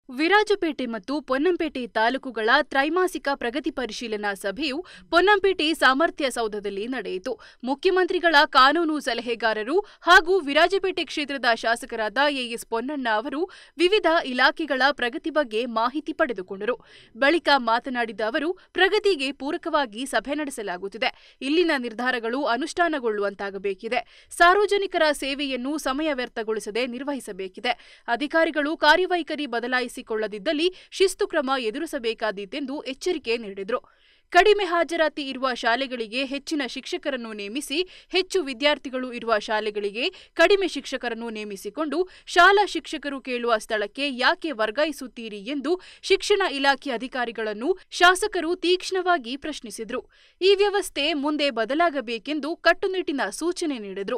ವಿರಾಜಪೇಟೆ ಮತ್ತು ಪೊನ್ನಂಪೇಟೆ ತಾಲೂಕುಗಳ ತ್ರೈಮಾಸಿಕ ಪ್ರಗತಿ ಪರಿಶೀಲನಾ ಸಭೆಯು ಪೊನ್ನಂಪೇಟೆ ಸಾಮರ್ಥ್ಯ ಸೌಧದಲ್ಲಿ ನಡೆಯಿತು. ಮುಖ್ಯಮಂತ್ರಿಗಳ ಕಾನೂನು ಸಲಹೆಗಾರರು ಹಾಗೂ ವಿರಾಜಪೇಟೆ ಕ್ಷೇತ್ರದ ಶಾಸಕರಾದ ಎಎಸ್ ಪೊನ್ನಣ್ಣ ಅವರು ವಿವಿಧ ಇಲಾಖೆಗಳ ಪ್ರಗತಿ ಬಗ್ಗೆ ಮಾಹಿತಿ ಪಡೆದುಕೊಂಡರು. ಬಳಿಕ ಮಾತನಾಡಿದ ಅವರು, ಪ್ರಗತಿಗೆ ಪೂರಕವಾಗಿ ಸಭೆ ನಡೆಸಲಾಗುತ್ತಿದೆ. ಇಲ್ಲಿನ ನಿರ್ಧಾರಗಳು ಅನುಷ್ಠಾನಗೊಳ್ಳುವಂತಾಗಬೇಕಿದೆ. ಸಾರ್ವಜನಿಕರ ಸೇವೆಯನ್ನು ಸಮಯ ವ್ಯರ್ಥಗೊಳಿಸದೆ ನಿರ್ವಹಿಸಬೇಕಿದೆ. ಅಧಿಕಾರಿಗಳು ಕಾರ್ಯವೈಖರಿ ಬದಲಾಯಿಸಿಕೊಳ್ಳದಿದ್ದಲ್ಲಿ ಶಿಸ್ತು ಕ್ರಮ ಎದುರಿಸಬೇಕಾದೀತೆಂದು ಎಚ್ಚರಿಕೆ ನೀಡಿದರು. ಕಡಿಮೆ ಹಾಜರಾತಿ ಇರುವ ಶಾಲೆಗಳಿಗೆ ಹೆಚ್ಚಿನ ಶಿಕ್ಷಕರನ್ನು ನೇಮಿಸಿ, ಹೆಚ್ಚು ವಿದ್ಯಾರ್ಥಿಗಳು ಇರುವ ಶಾಲೆಗಳಿಗೆ ಕಡಿಮೆ ಶಿಕ್ಷಕರನ್ನು ನೇಮಿಸಿಕೊಂಡು ಶಾಲಾ ಶಿಕ್ಷಕರು ಕೇಳುವ ಸ್ಥಳಕ್ಕೆ ಯಾಕೆ ವರ್ಗಾಯಿಸುತ್ತೀರಿ ಎಂದು ಶಿಕ್ಷಣ ಇಲಾಖೆ ಅಧಿಕಾರಿಗಳನ್ನು ಶಾಸಕರು ತೀಕ್ಷ್ಣವಾಗಿ ಪ್ರಶ್ನಿಸಿದರು. ಈ ವ್ಯವಸ್ಥೆ ಮುಂದೆ ಬದಲಾಗಬೇಕೆಂದು ಕಟ್ಟುನಿಟ್ಟಿನ ಸೂಚನೆ ನೀಡಿದರು.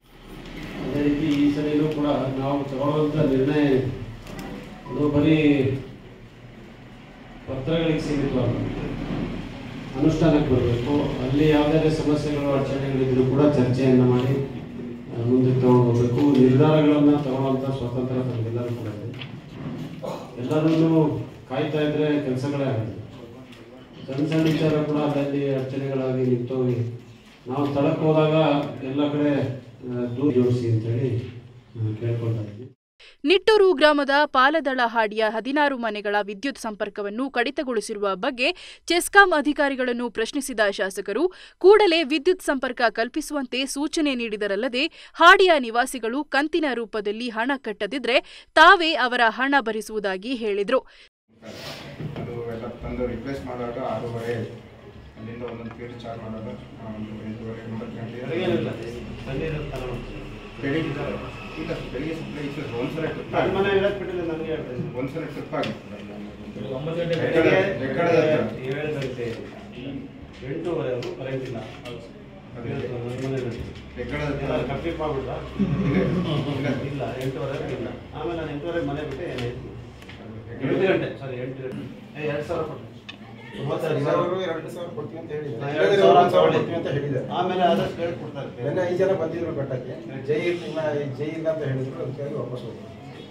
ಬರೀ ಪತ್ರಗಳಿಗೆ ಸೀಮಿತವಾಗಿ ಅನುಷ್ಠಾನಕ್ಕೆ ಬರಬೇಕು. ಅಲ್ಲಿ ಯಾವುದೇ ಸಮಸ್ಯೆಗಳು ಅಡಚಣೆಗಳಿದ್ರೂ ಕೂಡ ಚರ್ಚೆಯನ್ನು ಮಾಡಿ ಮುಂದೆ ತಗೊಂಡೋಗ್ಬೇಕು. ನಿರ್ಧಾರಗಳನ್ನು ತಗೊಳ್ಳುವಂಥ ಸ್ವಾತಂತ್ರ್ಯ ತಮಗೆಲ್ಲರೂ ಕೂಡ ಇದೆ. ಎಲ್ಲರೂ ಕಾಯ್ತಾ ಇದ್ರೆ ಕೆಲಸಗಳೇ ಆಗುತ್ತೆ. ಸಣ್ಣ ಸಣ್ಣ ವಿಚಾರ ಕೂಡ ಅಲ್ಲಲ್ಲಿ ಅಡಚಣೆಗಳಾಗಿ ನಿಂತೋಗಿ ನಾವು ಸ್ಥಳಕ್ಕೆ ಹೋದಾಗ ಎಲ್ಲ ಕಡೆ ದೂರ ಜೋಡಿಸಿ ಅಂತೇಳಿ ಕೇಳ್ಕೊಳ್ತಾ ಇದ್ವಿ. ನಿಟ್ಟೂರು ಗ್ರಾಮದ ಪಾಲದಳಹಾಡಿಯ 16 ಮನೆಗಳ ವಿದ್ಯುತ್ ಸಂಪರ್ಕವನ್ನು ಕಡಿತಗೊಳಿಸಿರುವ ಬಗ್ಗೆ ಚೆಸ್ಕಾಂ ಅಧಿಕಾರಿಗಳನ್ನು ಪ್ರಶ್ನಿಸಿದ ಶಾಸಕರು ಕೂಡಲೇ ವಿದ್ಯುತ್ ಸಂಪರ್ಕ ಕಲ್ಪಿಸುವಂತೆ ಸೂಚನೆ ನೀಡಿದರಲ್ಲದೆ, ಹಾಡಿಯ ನಿವಾಸಿಗಳು ಕಂತಿನ ರೂಪದಲ್ಲಿ ಹಣ ಕಟ್ಟದಿದ್ರೆ ತಾವೇ ಅವರ ಹಣ ಭರಿಸುವುದಾಗಿ ಹೇಳಿದರು. ಇಲ್ಲ ಬೆಳಿಗ್ಗೆ ಸಪ್ಲೈ ಒಂದ್ಸಲ ಟ್ರಿಪ್ ಆಗಿ 8:30 ಕರೆಂಟ್ ಇಲ್ಲ. ಕಂಪ್ಲೀಟ್ ಮಾಡ್ಬಿಟ್ಟ ಇಲ್ಲ 8:30 ಇಲ್ಲ. ಆಮೇಲೆ ನಾನು 8:30 ಮನೆ ಬಿಟ್ಟೆ 8 ಗಂಟೆ ಸಾರಿ 8 ಗಂಟೆ 2,000 ಕೊಟ್ಟು 2,000 ಕೊಡ್ತೀನಿ ಅಂತ ಹೇಳಿದ್ದಾರೆ. ಆಮೇಲೆ ಆದಷ್ಟು ಹೇಳಿ ಕೊಡ್ತಾರೆ. 5 ಜನ ಬಂದಿದ್ರು ಬೆಟ್ಟಕ್ಕೆ, ಜೈ ಇಲ್ಲ ಅಂತ ಹೇಳಿದ್ರು. ಅದಕ್ಕಾಗಿ ವಾಪಸ್ ಹೋಗಿ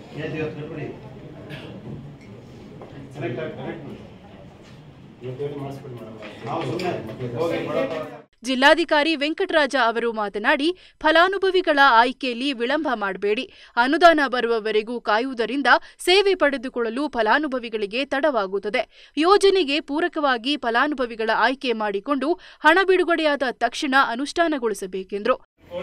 ಜಿಲ್ಲಾಧಿಕಾರಿ ವೆಂಕಟರಾಜ ಅವರು ಮಾತನಾಡಿ, ಫಲಾನುಭವಿಗಳ ಆಯ್ಕೆಯಲ್ಲಿ ವಿಳಂಬ ಮಾಡಬೇಡಿ. ಅನುದಾನ ಬರುವವರೆಗೂ ಕಾಯುವುದರಿಂದ ಸೇವೆ ಪಡೆದುಕೊಳ್ಳಲು ಫಲಾನುಭವಿಗಳಿಗೆ ತಡವಾಗುತ್ತದೆ. ಯೋಜನೆಗೆ ಪೂರಕವಾಗಿ ಫಲಾನುಭವಿಗಳ ಆಯ್ಕೆ ಮಾಡಿಕೊಂಡು ಹಣ ಬಿಡುಗಡೆಯಾದ ತಕ್ಷಣ ಅನುಷ್ಠಾನಗೊಳಿಸಬೇಕೆಂದರು.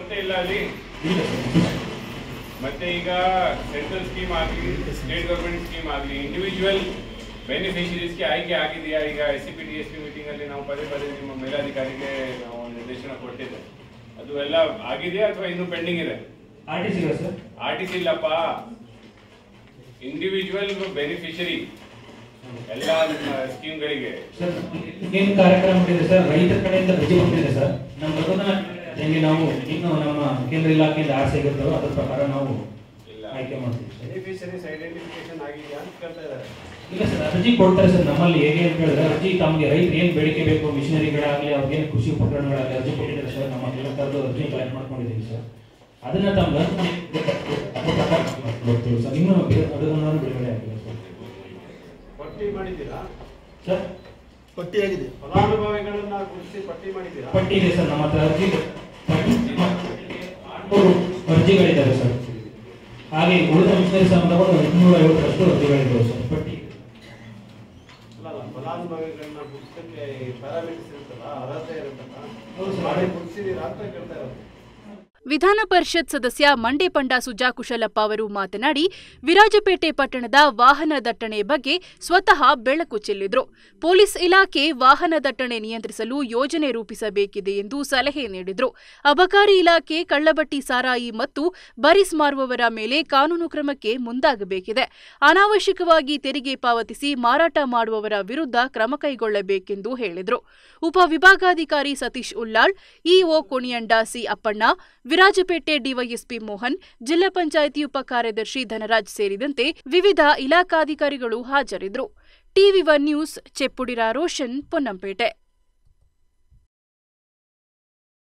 ಮತ್ತೆ ಈಗ ಸೆಂಟ್ರಲ್ ಸ್ಕೀಮ್ ಆಗಲಿ, ಸ್ಟೇಟ್ ಗವರ್ಮೆಂಟ್ ಸ್ಕೀಮ್ ಆಗಲಿ, ಇಂಡಿವಿಜುವಲ್ ಬೆನಿಫಿಷರೀಸ್ಗೆ ಆಯ್ಕೆ ಆಗಿದೆಯಾ? ಈಗ SCP DSP ಮೀಟಿಂಗ್ ಅಲ್ಲಿ ನಾವು ಪದೇ ನಿಮ್ಮ ಮೇಲಾಧಿಕಾರಿಗೆ ನಾವು ನಿರ್ದೇಶನ ಕೊಟ್ಟಿದ್ದೆ. ಅದು ಎಲ್ಲ ಆಗಿದೆಯಾ ಅಥವಾ ಇನ್ನೂ ಪೆಂಡಿಂಗ್ ಇದೆ? RTC ಇಲ್ಲಪ್ಪ, ಇಂಡಿವಿಜುವಲ್ ಬೆನಿಫಿಷರಿ ಎಲ್ಲ ಸ್ಕೀಮ್ಗಳಿಗೆ ಏನು ಕಾರ್ಯಕ್ರಮ ಇದೆ ಸರ್? ರೈತರ ಕಡೆಯಿಂದ ರಜೆ ಕೊಟ್ಟಿದೆ ಸರ್. ನಾವು ಇನ್ನು ನಮ್ಮ ಕೇಂದ್ರ ಇಲಾಖೆಯಿಂದ ಆಸೆ ಇರುತ್ತೋ ಅದ್ರ ಪ್ರಕಾರ ನಾವು ಆಯ್ಕೆ ಮಾಡ್ತೀವಿ. ಬೆನಿಫಿಷರೀಸ್ ಐಡೆಂಟಿಫಿಕೇಶನ್ ಆಗಿದೆಯಾ ಅಂತ ಕೇಳ್ತಾ ಇದ್ದಾರೆ. ಇಲ್ಲ ಸರ್, ಅರ್ಜಿ ಕೊಡ್ತಾರೆ ಸರ್. ನಮ್ಮಲ್ಲಿ ಹೇಗೆ ಅಂತ ಹೇಳಿದ್ರೆ ಅರ್ಜಿ ತಮಗೆ ರೈತರು ಏನು ಬೇಡಿಕೆ ಬೇಕು, ಮಿಷನರಿಗಳಾಗಲಿ ಅವ್ರಿಗೇನು ಕೃಷಿ ಉಪಕರಣಗಳಾಗಲಿ ಅರ್ಜಿ ಕೊಟ್ಟಿದ್ದಾರೆ ಸರ್. ನಮ್ಮ ಎಲ್ಲ ಥರದ್ದು ಅರ್ಜಿ ಕಲೆಕ್ಟ್ ಮಾಡ್ಕೊಂಡಿದ್ದೀವಿ ಸರ್. ಅದನ್ನ ತಮ್ಗೆ ಬರ್ತೀವಿ ಸರ್. ಇನ್ನೂ ಅದನ್ನು ಬಿಡುಗಡೆ ಆಗಿಲ್ಲ ಸರ್. ಪಟ್ಟಿ ಮಾಡಿದ್ದೀರಾ ಸರ್? ಪಟ್ಟಿ ಆಗಿದೆ. ಫಲಾನುಭವಿಗಳನ್ನ ಗುರುತಿಸಿ ಪಟ್ಟಿ ಮಾಡಿದ್ದೀರಾ? ಪಟ್ಟಿ ಇದೆ ಸರ್. ನಮ್ಮ ಹತ್ರ ಅರ್ಜಿಗಳಿದ್ದಾವೆ ಸರ್. ಹಾಗೆ ಉಳಿದ ಮಿಷನರಿ ಸಂಬಂಧಗಳು 250ರಷ್ಟು ಅರ್ಜಿಗಳಿದ್ದಾವೆ ಸರ್. ಪಟ್ಟಿ ಫಲಾನುಭವಿಗಳನ್ನ ಗುರುತಿಸಕ್ಕೆ ಪ್ಯಾರಾಮೀಟರ್ಸ್ ಇರುತ್ತಲ್ಲ, ಅರ್ಹತೆ ಇರುತ್ತಲ್ಲ, ಗುರುತಿಸಿದೀರಾ ಅಂತ ಕೇಳ್ತಾ ಇರೋದು. ವಿಧಾನ ಪರಿಷತ್ ಸದಸ್ಯ ಮಂಡೇಪಂಡ ಸುಜಾ ಕುಶಲಪ್ಪ ಅವರು ಮಾತನಾಡಿ, ವಿರಾಜಪೇಟೆ ಪಟ್ಟಣದ ವಾಹನ ದಟ್ಟಣೆ ಬಗ್ಗೆ ಸ್ವತಃ ಬೆಳಕು ಚೆಲ್ಲಿದರು. ಪೊಲೀಸ್ ಇಲಾಖೆ ವಾಹನ ದಟ್ಟಣೆ ನಿಯಂತ್ರಿಸಲು ಯೋಜನೆ ರೂಪಿಸಬೇಕಿದೆ ಎಂದು ಸಲಹೆ ನೀಡಿದರು. ಅಬಕಾರಿ ಇಲಾಖೆ ಕಳ್ಳಬಟ್ಟಿ ಸಾರಾಯಿ ಮತ್ತು ಬರೀಸ್ ಮಾರುವವರ ಮೇಲೆ ಕಾನೂನು ಕ್ರಮಕ್ಕೆ ಮುಂದಾಗಬೇಕಿದೆ. ಅನಾವಶ್ಯಕವಾಗಿ ತೆರಿಗೆ ಪಾವತಿಸಿ ಮಾರಾಟ ಮಾಡುವವರ ವಿರುದ್ಧ ಕ್ರಮ ಕೈಗೊಳ್ಳಬೇಕೆಂದು ಹೇಳಿದರು. ಉಪವಿಭಾಗಾಧಿಕಾರಿ Satish Ullal, EO Koniyanda C Appanna, Virajpet DYSP Mohan, ಜಿಲ್ಲಾ ಪಂಚಾಯಿತಿ ಉಪ ಕಾರ್ಯದರ್ಶಿ ಧನರಾಜ್ ಸೇರಿದಂತೆ ವಿವಿಧ ಇಲಾಖಾಧಿಕಾರಿಗಳು ಹಾಜರಿದ್ದರು. TV1 news, Cheppudira Roshan, Ponnampet.